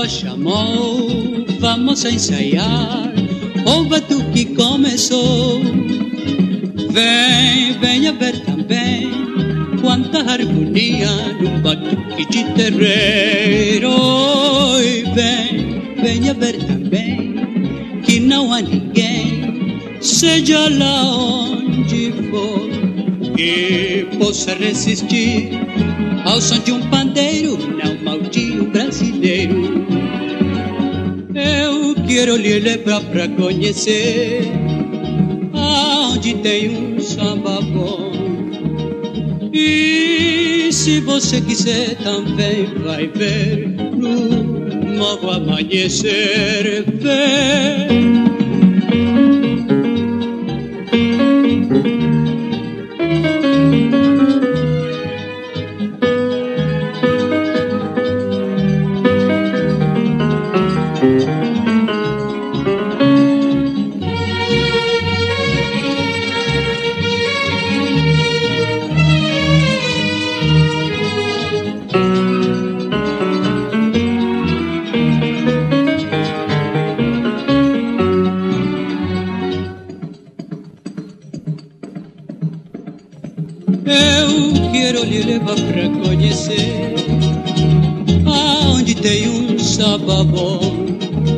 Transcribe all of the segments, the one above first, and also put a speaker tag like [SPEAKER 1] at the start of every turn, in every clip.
[SPEAKER 1] samba chamou, vamos ensaiar o batuque começou. Vem, venha ver também quanta harmonia num batuque de terreiro. Oi, vem, venha ver também que não há ninguém, seja lá onde for, que possa resistir ao som de um pandeiro, não mal de um brasileiro. Eu quero lhe levar pra conhecer aonde tem um samba bom. E se você quiser também vai ver no novo amanhecer. Vem. Eu quero lhe levar pra conhecer aonde tem um samba bom.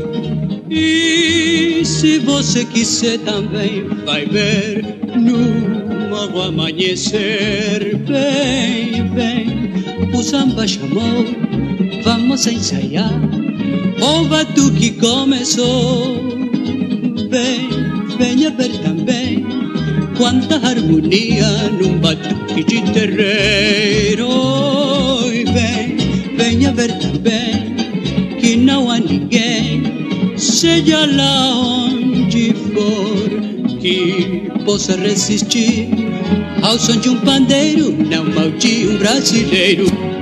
[SPEAKER 1] E se você quiser também vai ver no novo amanhecer. Vem, vem, o samba chamou, vamos ensaiar, o batuque começou. Vem, venha ver também quanta harmonia num batuque de terreiro. Oi, vem, venha ver também que não há ninguém, seja lá onde for, que possa resistir ao som de um pandeiro, não mal de um brasileiro.